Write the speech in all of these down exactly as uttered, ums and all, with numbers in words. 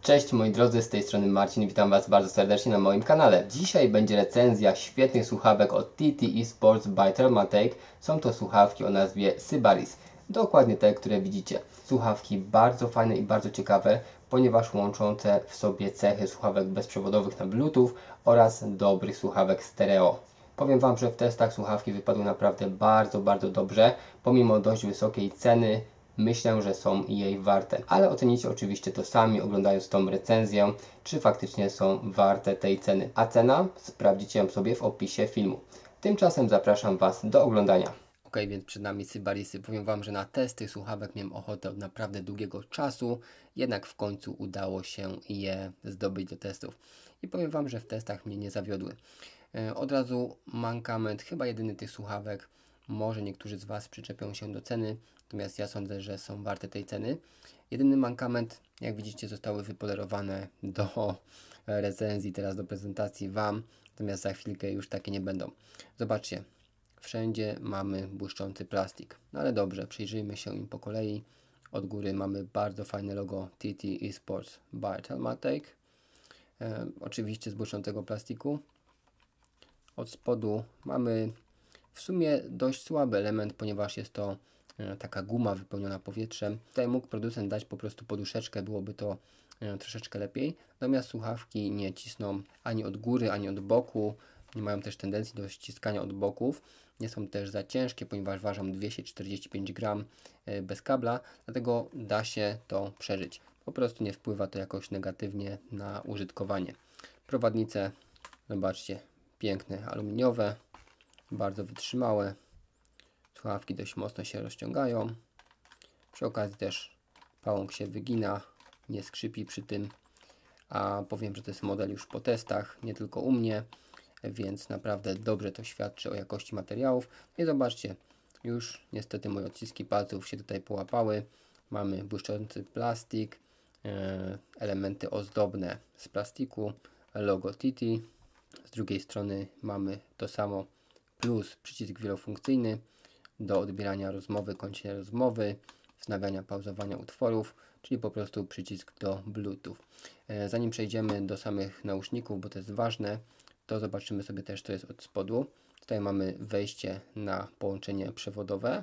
Cześć moi drodzy, z tej strony Marcin, witam Was bardzo serdecznie na moim kanale. Dzisiaj będzie recenzja świetnych słuchawek od T T Esports by Thermaltake. Są to słuchawki o nazwie Sybaris. Dokładnie te, które widzicie. Słuchawki bardzo fajne i bardzo ciekawe, ponieważ łączące w sobie cechy słuchawek bezprzewodowych na Bluetooth oraz dobrych słuchawek stereo. Powiem Wam, że w testach słuchawki wypadły naprawdę bardzo, bardzo dobrze, pomimo dość wysokiej ceny. Myślę, że są jej warte, ale ocenicie oczywiście to sami, oglądając tą recenzję, czy faktycznie są warte tej ceny. A cena? Sprawdzicie ją sobie w opisie filmu. Tymczasem zapraszam Was do oglądania. Ok, więc przed nami Sybarisy. Powiem Wam, że na test tych słuchawek miałem ochotę od naprawdę długiego czasu, jednak w końcu udało się je zdobyć do testów. I powiem Wam, że w testach mnie nie zawiodły. Od razu mankament, chyba jedyny tych słuchawek. Może niektórzy z Was przyczepią się do ceny, natomiast ja sądzę, że są warte tej ceny. Jedyny mankament, jak widzicie, zostały wypolerowane do recenzji, teraz do prezentacji Wam, natomiast za chwilkę już takie nie będą. Zobaczcie, wszędzie mamy błyszczący plastik, no ale dobrze, przyjrzyjmy się im po kolei. Od góry mamy bardzo fajne logo T T Esports by Thermaltake, e, oczywiście z błyszczącego plastiku. Od spodu mamy w sumie dość słaby element, ponieważ jest to e, taka guma wypełniona powietrzem. Tutaj mógł producent dać po prostu poduszeczkę, byłoby to e, troszeczkę lepiej. Natomiast słuchawki nie cisną ani od góry, ani od boku. Nie mają też tendencji do ściskania od boków. Nie są też za ciężkie, ponieważ ważą dwieście czterdzieści pięć gram e, bez kabla. Dlatego da się to przeżyć. Po prostu nie wpływa to jakoś negatywnie na użytkowanie. Prowadnice, zobaczcie, piękne, aluminiowe. Bardzo wytrzymałe. Słuchawki dość mocno się rozciągają. Przy okazji też pałąk się wygina, nie skrzypi przy tym. A powiem, że to jest model już po testach, nie tylko u mnie, więc naprawdę dobrze to świadczy o jakości materiałów. I zobaczcie, już niestety moje odciski palców się tutaj połapały. Mamy błyszczący plastik, elementy ozdobne z plastiku, logo T T. Z drugiej strony mamy to samo, plus przycisk wielofunkcyjny do odbierania rozmowy, kończenia rozmowy, wznawiania, pauzowania utworów, czyli po prostu przycisk do Bluetooth. E, zanim przejdziemy do samych nauszników, bo to jest ważne, to zobaczymy sobie też, co jest od spodu. Tutaj mamy wejście na połączenie przewodowe.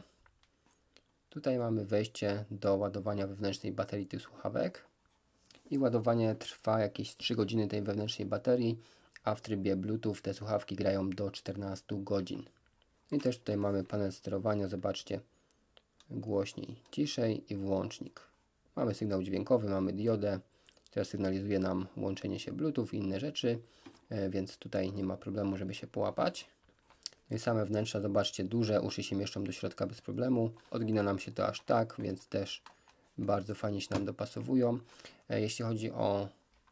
Tutaj mamy wejście do ładowania wewnętrznej baterii tych słuchawek. I ładowanie trwa jakieś trzy godziny tej wewnętrznej baterii, a w trybie Bluetooth te słuchawki grają do czternastu godzin. I też tutaj mamy panel sterowania, zobaczcie, głośniej, ciszej i włącznik. Mamy sygnał dźwiękowy, mamy diodę, która sygnalizuje nam łączenie się Bluetooth i inne rzeczy, więc tutaj nie ma problemu, żeby się połapać. No i same wnętrza, zobaczcie, duże, uszy się mieszczą do środka bez problemu. Odgina nam się to aż tak, więc też bardzo fajnie się nam dopasowują. Jeśli chodzi o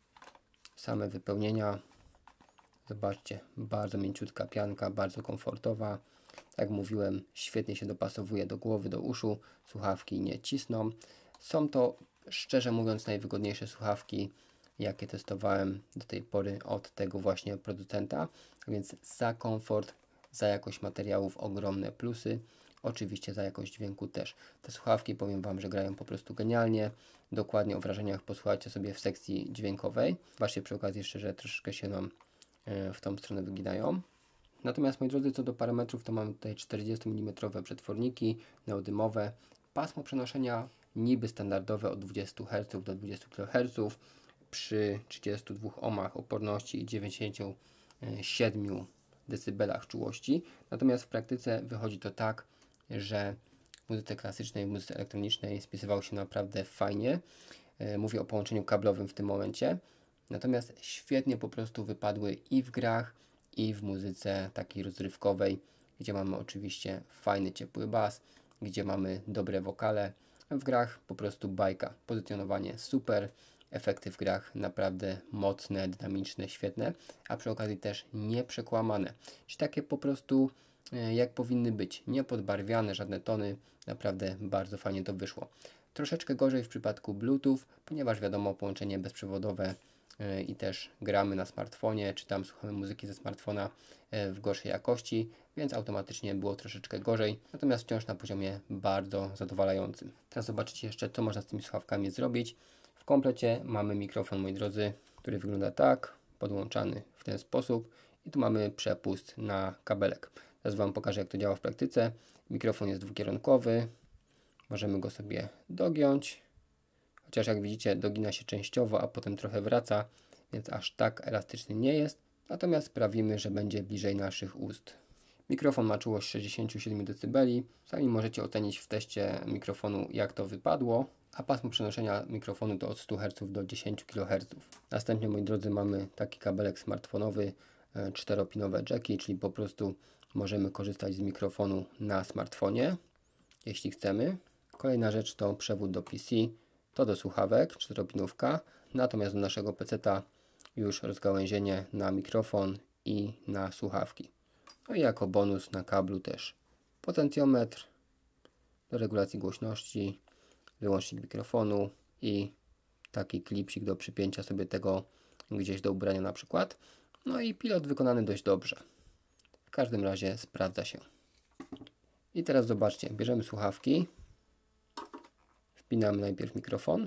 same wypełnienia, zobaczcie, bardzo mięciutka pianka, bardzo komfortowa. Jak mówiłem, świetnie się dopasowuje do głowy, do uszu. Słuchawki nie cisną. Są to, szczerze mówiąc, najwygodniejsze słuchawki, jakie testowałem do tej pory od tego właśnie producenta. Więc za komfort, za jakość materiałów ogromne plusy. Oczywiście za jakość dźwięku też. Te słuchawki, powiem Wam, że grają po prostu genialnie. Dokładnie o wrażeniach posłuchajcie sobie w sekcji dźwiękowej. Zobaczcie przy okazji jeszcze, że troszeczkę się nam w tą stronę wyginają. Natomiast moi drodzy, co do parametrów, to mamy tutaj czterdziestomilimetrowe przetworniki neodymowe, pasmo przenoszenia niby standardowe od dwudziestu herców do dwudziestu kiloherców przy trzydziestu dwóch ohmach oporności i dziewięćdziesięciu siedmiu decybelach czułości. Natomiast w praktyce wychodzi to tak, że w muzyce klasycznej, w muzyce elektronicznej spisywał się naprawdę fajnie. Mówię o połączeniu kablowym w tym momencie. Natomiast świetnie po prostu wypadły i w grach, i w muzyce takiej rozrywkowej, gdzie mamy oczywiście fajny, ciepły bas, gdzie mamy dobre wokale. W grach po prostu bajka, pozycjonowanie super, efekty w grach naprawdę mocne, dynamiczne, świetne, a przy okazji też nieprzekłamane. Czyli takie po prostu jak powinny być, nie podbarwiane, żadne tony, naprawdę bardzo fajnie to wyszło. Troszeczkę gorzej w przypadku Bluetooth, ponieważ wiadomo, połączenie bezprzewodowe i też gramy na smartfonie, czy tam słuchamy muzyki ze smartfona w gorszej jakości, więc automatycznie było troszeczkę gorzej, natomiast wciąż na poziomie bardzo zadowalającym. Teraz zobaczycie jeszcze, co można z tymi słuchawkami zrobić. W W komplecie mamy mikrofon, moi drodzy, który wygląda tak, podłączany w ten sposób i tu mamy przepust na kabelek. Teraz Wam pokażę, jak to działa w praktyce. Mikrofon jest dwukierunkowy, możemy go sobie dogiąć, chociaż jak widzicie dogina się częściowo, a potem trochę wraca, więc aż tak elastyczny nie jest, natomiast sprawimy, że będzie bliżej naszych ust. Mikrofon ma czułość sześćdziesiąt siedem decybeli, sami możecie ocenić w teście mikrofonu, jak to wypadło, a pasmo przenoszenia mikrofonu to od stu herców do dziesięciu kiloherców. Następnie, moi drodzy, mamy taki kabelek smartfonowy, czteropinowe jacki, czyli po prostu możemy korzystać z mikrofonu na smartfonie, jeśli chcemy. Kolejna rzecz to przewód do P C, to do słuchawek, czteropinówka, natomiast do naszego peceta już rozgałęzienie na mikrofon i na słuchawki. No i jako bonus na kablu też potencjometr do regulacji głośności, wyłącznik mikrofonu i taki klipsik do przypięcia sobie tego gdzieś do ubrania na przykład. No i pilot wykonany dość dobrze. W każdym razie sprawdza się. I teraz zobaczcie, bierzemy słuchawki, wpinamy najpierw mikrofon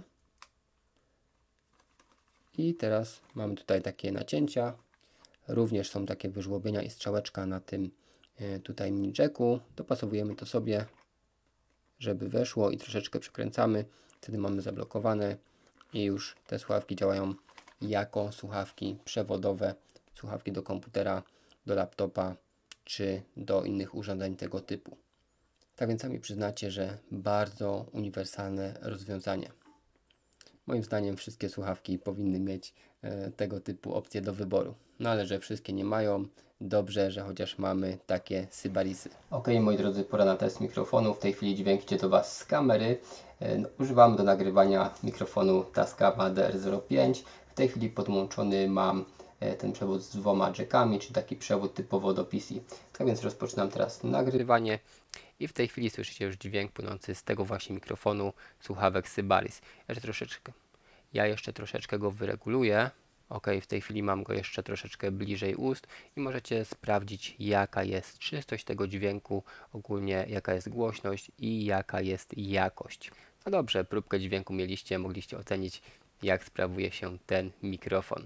i teraz mamy tutaj takie nacięcia. Również są takie wyżłobienia i strzałeczka na tym tutaj mini jacku. Dopasowujemy to sobie, żeby weszło i troszeczkę przykręcamy. Wtedy mamy zablokowane i już te słuchawki działają jako słuchawki przewodowe, słuchawki do komputera, do laptopa czy do innych urządzeń tego typu. Tak więc sami przyznacie, że bardzo uniwersalne rozwiązanie. Moim zdaniem wszystkie słuchawki powinny mieć e, tego typu opcje do wyboru. No ale że wszystkie nie mają, dobrze, że chociaż mamy takie Sybarisy. Ok, moi drodzy, pora na test mikrofonu. W tej chwili dźwięk idzie do Was z kamery. E, no, używamy do nagrywania mikrofonu Tascama D R zero pięć. W tej chwili podłączony mam e, ten przewód z dwoma jackami, czyli taki przewód typowo do P C. Tak więc rozpoczynam teraz nagrywanie. I w tej chwili słyszycie już dźwięk płynący z tego właśnie mikrofonu słuchawek Sybaris. Jeszcze troszeczkę, ja jeszcze troszeczkę go wyreguluję. Ok, w tej chwili mam go jeszcze troszeczkę bliżej ust i możecie sprawdzić, jaka jest czystość tego dźwięku, ogólnie jaka jest głośność i jaka jest jakość. No dobrze, próbkę dźwięku mieliście, mogliście ocenić, jak sprawuje się ten mikrofon.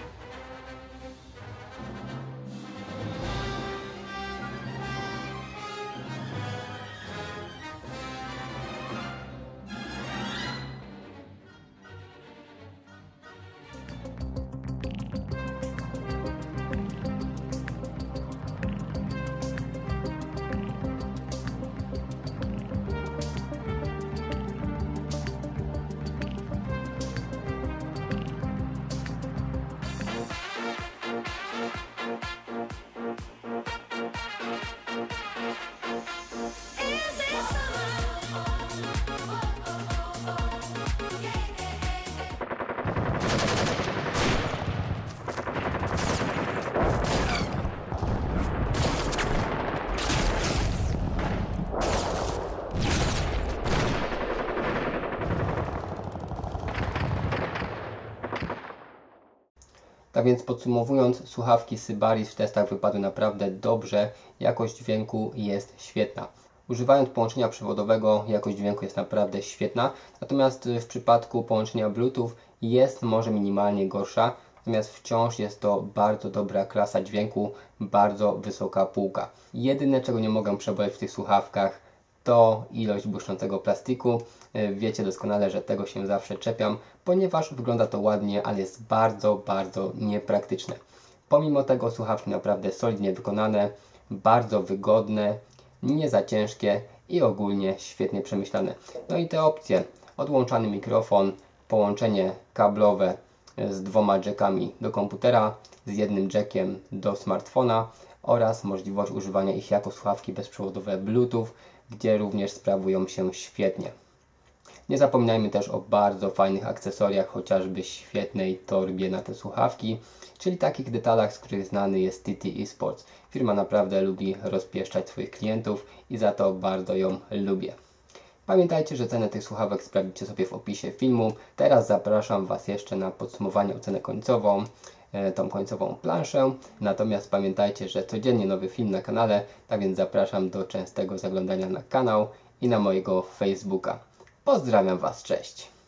Tak więc podsumowując, słuchawki Sybaris w testach wypadły naprawdę dobrze, jakość dźwięku jest świetna. Używając połączenia przewodowego jakość dźwięku jest naprawdę świetna, natomiast w przypadku połączenia Bluetooth jest może minimalnie gorsza, natomiast wciąż jest to bardzo dobra klasa dźwięku, bardzo wysoka półka. Jedyne, czego nie mogę przeboleć w tych słuchawkach, to ilość błyszczącego plastiku. Wiecie doskonale, że tego się zawsze czepiam, ponieważ wygląda to ładnie, ale jest bardzo, bardzo niepraktyczne. Pomimo tego słuchawki naprawdę solidnie wykonane, bardzo wygodne, nie za ciężkie i ogólnie świetnie przemyślane. No i te opcje, odłączany mikrofon, połączenie kablowe z dwoma jackami do komputera, z jednym jackiem do smartfona oraz możliwość używania ich jako słuchawki bezprzewodowe Bluetooth, gdzie również sprawują się świetnie. Nie zapominajmy też o bardzo fajnych akcesoriach, chociażby świetnej torbie na te słuchawki, czyli takich detalach, z których znany jest T T Esports. Firma naprawdę lubi rozpieszczać swoich klientów i za to bardzo ją lubię. Pamiętajcie, że cenę tych słuchawek sprawdzicie sobie w opisie filmu. Teraz zapraszam Was jeszcze na podsumowanie, ocenę końcową, tą końcową planszę. Natomiast pamiętajcie, że codziennie nowy film na kanale, tak więc zapraszam do częstego zaglądania na kanał i na mojego Facebooka. Pozdrawiam Was, cześć!